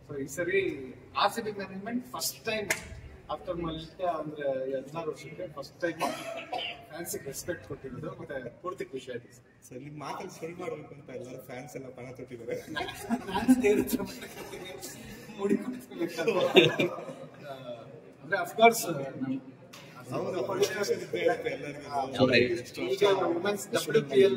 So ಈ ಸರಿ RCB management first time after ಮಲ್ಟ ಅಂದ್ರೆ 16 ವರ್ಷಕ್ಕೆ ಫಸ್ಟ್ ಟೈಮ್ ಫ್ಯಾನ್ಸಿಗೆ ರೆಸ್ಪೆಕ್ಟ್ ಕೊಟ್ಟಿರೋದು ಮತ್ತೆ ಪೂರ್ತಿ ಖುಷಿ ಆಯ್ತು ಸರ್. ನಿಮ್ಮ ಮಾತಲ್ಲಿ ಸರಿ ಮಾಡಬೇಕು ಅಂತ ಎಲ್ಲರೂ ಫ್ಯಾನ್ಸ್ ಎಲ್ಲ ಪಣ ತೊಟ್ಟಿದ್ದಾರೆ. ನಾನು ದೇವ್ರ ಹತ್ರ ಮುಡಿ ಕೊಡ್ತೀನಿ ಅಂದ್ರೆ ಅಫ್ಕೋರ್ಸ್ ಈಗ ವುಮೆನ್ಸ್ WPL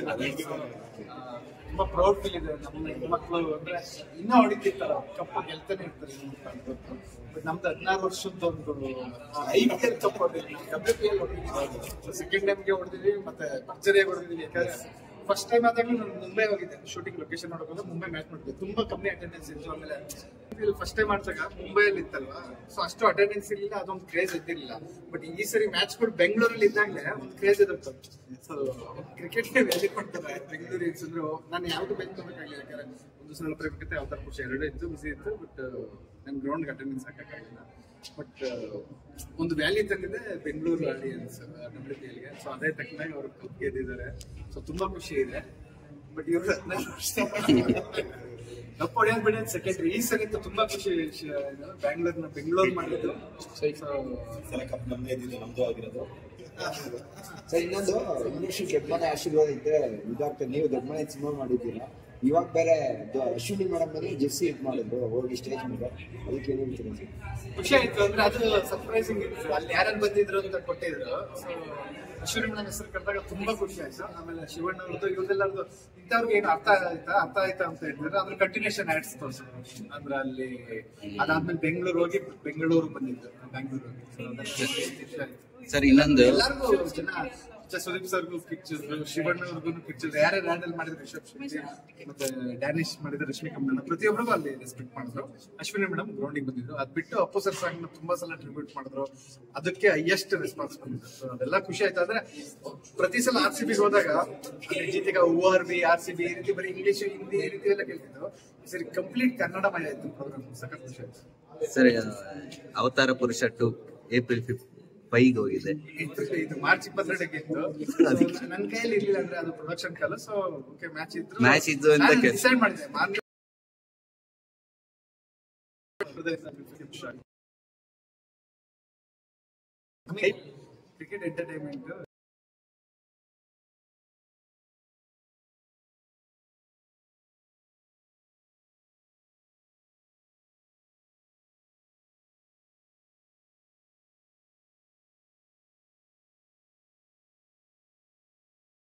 ತುಂಬಾ ಪ್ರೌಡ್ ಫೀಲ್ ಇದೆ. ನಮ್ಮ ಹೆಣ್ಮಕ್ಳು ಅಂದ್ರೆ ಇನ್ನೂ ಹೊಡಿತಿರ್ತಾರ, ಕಪ್ಪ ಗೆಲ್ತಾನೆ ಇರ್ತಾರೆ. ಬಟ್ ನಮ್ದು 16 ವರ್ಷದ ಒಂದು IPL ಕಪ್ ಹೊಡೆದಿದ್ವಿ, WPL ಹೊಡೆದಿದ್ವಿ, ಸೆಕೆಂಡ್ ಟೈಮ್ಗೆ ಹೊಡೆದಿದ್ವಿ, ಮತ್ತೆ ಭರ್ಜರಿಯಾಗಿ ಹೊಡೆದಿದ್ವಿ. ಯಾಕಂದ್ರೆ ಫಸ್ಟ್ ಟೈಮ್ ಆದಾಗ ನಾನು ಮುಂಬೈ ಹೋಗಿದ್ದೆ ಶೂಟಿಂಗ್ ಲೊಕೇಶನ್ ನೋಡೋದು. ಮುಂಬೈ ಮ್ಯಾಚ್ ನೋಡಿದ್ದೆ, ತುಂಬಾ ಕಮ್ಮಿ ಅಟೆಂಡೆನ್ಸ್ ಇತ್ತು. ಆಮೇಲೆ ಫಸ್ಟ್ ಟೈಮ್ ಆಡ್ದಾಗ ಮುಂಬೈಯಲ್ಲಿ ಇತ್ತಲ್ವಾ, ಸೊ ಅಷ್ಟು ಅಟೆಂಡೆನ್ಸ್ ಇರಲಿಲ್ಲ, ಅದೊಂದು ಕ್ರೇಜ್ ಇದ್ದಿರಲಿಲ್ಲ. ಬಟ್ ಈ ಸರಿ ಮ್ಯಾಚ್ಗಳು ಬೆಂಗಳೂರಲ್ಲಿ ಇದ್ದಾಗಲೇ ಒಂದು ಕ್ರೇಜ್ ಇರುತ್ತೆ. ಸೊ ಕ್ರಿಕೆಟ್ಗೆ ವ್ಯಾಲ್ಯೂ ಕೊಡ್ತಾರೆ ಬೆಂಗಳೂರು ಅಂದ್ರು. ನಾನು ಯಾವ್ದು ಬೆಂಚ್ ನೋಡೋಕ್ಕಾಗಲಿಲ್ಲ, ಯಾಕಂದ್ರೆ ಒಂದು ಸ್ವಲ್ಪ ಬೇಕಿತ್ತು, ಯಾವ ತರ ಖುಷಿ ಎರಡು ಇತ್ತು, ಬಿಸಿ ಇತ್ತು. ಬಟ್ ನನ್ ಗ್ರೌಂಡ್ಗೆ ಅಟೆಂಡೆನ್ಸ್ ಹಾಕಕ್ಕಾಗಿಲ್ಲ. ಬಟ್ ಒಂದು ವ್ಯಾಲ್ಯೂ ತಂದಿದೆ ಬೆಂಗಳೂರು ಆಡಿಯನ್ಸ್ WPLಗೆ. ಸೊ ಅದೇ ತಕ್ಕನಾಗಿ ಅವರು ಕಪ್ ಗೆದ್ದಿದ್ದಾರೆ. ಸೊ ತುಂಬಾ ಖುಷಿ ಇದೆ. ಬಟ್ ಇವರು ಕಪ್ ಹೊಡೆಯೋದು ಬಿಡಿ ಸೆಕೆಂಡ್ರಿ. ಈ ಸರಿ ತುಂಬಾ ಖುಷಿ. ಬೆಂಗಳೂರು ಮಾಡಿದ್ದು ಕಪ್ ನಮ್ದೇ ಇದ್ದಿದ್ದು, ನಮ್ದು ಆಗಿರೋದು. ಸರ್ ಇನ್ನೊಂದು ಇಂಡಸ್ಟ್ರಿ ದೊಡ್ಡ ಮನೆ ಆಶೀರ್ವಾದ ಇದ್ರೆ ಇದಾಗ್ತದೆ. ನೀವು ದೊಡ್ಡ ಮನೆ ಸಿನಿಮಾ ಮಾಡಿದ್ದೀರಾ, ಇವಾಗ ಬೇರೆ ಅಶ್ವಿನಿ ಮೇಡಮ್ ಮೇಲೆ ಜೆಸ್ಸಿ ಇದು ಮಾಡಿದ್ರು ಹೋಗಿ ಸ್ಟೇಜ್ ಮೇಲೆ, ಅದಕ್ಕೆ ಏನು ಹೇಳ್ತೀರಾ ಸರ್? ಖುಷಿ ಆಯ್ತು. ಅಂದ್ರೆ ಅದು ಸರ್ಪ್ರೈಸಿಂಗ್ ಇತ್ತು. ಅಲ್ಲಿ ಯಾರು ಬಂದಿದ್ರು ಅಂತ ಕೊಟ್ಟಿದ್ರು. ಸೊ ಅಶ್ವಿನಿ ಮೇಡಮ್ ಹೆಸರು ಕರೆದಾಗ ತುಂಬಾ ಖುಷಿ ಆಯ್ತು. ಆಮೇಲೆ ಶಿವಣ್ಣ ಅವ್ರದ್ದು ಇವ್ರದೆಲ್ಲರದು ಇಂಥವ್ರಿಗೆ ಏನು ಅರ್ಥ ಆಯ್ತಾ ಅಂತ ಹೇಳಿದ್ರೆ ಅದ್ರ ಕಂಟಿನ್ಯೂಷನ್ ಆಡ್ಸ್ ತೋರಿಸಿದ್ರು. ಅಂದ್ರೆ ಅಲ್ಲಿ ಅದಾದ್ಮೇಲೆ ಬೆಂಗಳೂರು ಬಂದಿದ್ದು, ಬ್ಯಾಂಗ್ಳೂರು ಸರ್. ಇನ್ನೊಂದು ಎಲ್ಲರಿಗೂ ಜನ ಸುದೀಪ್ ಸರ್ಗೂ ಪಿಕ್ಚರ್ಸ್, ಶಿವಣ್ಣ ಅವ್ರಿಗೂ ಪಿಕ್ಚರ್ಸ್, ಯಾರ್ಯಾರು ಹ್ಯಾಂಡಲ್ ಮಾಡಿದ್ರು, ರಿಷಬ್ ಶೆಟ್ಟಿ ಮತ್ತೆ ಡ್ಯಾನಿಶ್ ಮಾಡಿದ್ರು, ರಶ್ಮಿಕಾ ಮೇಡಮ್, ಪ್ರತಿಯೊಬ್ಬರಿಗೂ ಅಲ್ಲಿ ರೆಸ್ಪೆಕ್ಟ್ ಮಾಡಿದ್ರು. ಅಶ್ವಿನಿ ಮೇಡಮ್ ಗ್ರೌಂಡಿಗೆ ಬಂದಿದ್ರು. ಅದ್ ಬಿಟ್ಟು ಅಪ್ಪು ಸರ್ ಸಾಂಗ್ ತುಂಬಾ ಸಲ ಟ್ರಿಬ್ಯೂಟ್ ಮಾಡಿದ್ರು, ಅದಕ್ಕೆ ಹೈಯೆಸ್ಟ್ ರೆಸ್ಪಾನ್ಸ್ ಬಂದಿದ್ರು. ಸೊ ಅದೆಲ್ಲ ಖುಷಿ ಆಯ್ತು. ಆದ್ರೆ ಪ್ರತಿ ಸಲ RCB ಹೋದಾಗ ಜೀತಿಗ ORB RCB ಈ ರೀತಿ ಬರೀ ಇಂಗ್ಲಿಷ್ ಹಿಂದಿ ಈ ರೀತಿ ಎಲ್ಲ ಕೇಳ್ತಿದ್ರು. ಸರಿ ಕಂಪ್ಲೀಟ್ ಕನ್ನಡ ಮಳೆ ಆಯ್ತು ಪ್ರೋಗ್ರಾಮ್. ಸಖತ್ ಖುಷಿ ಆಯ್ತು ಸರ್. ಅವತಾರ ಪುರುಷ 2 April 5 ಹೋಗಿದೆ. ಇದು ಮಾರ್ಚ್ 22ಕ್ಕೆ ಇತ್ತು. ನನ್ನ ಕೈಯಲ್ಲಿ ಇರ್ಲಿಲ್ಲ, ಅಂದ್ರೆ ಅದು ಪ್ರೊಡಕ್ಷನ್ ಕಾಲ. ಸೊ ಓಕೆ ಮ್ಯಾಚ್ ಇದ್ದು ಅಂತ ಡಿಸೈಡ್ ಮಾಡಿದೆ. Cricket entertainment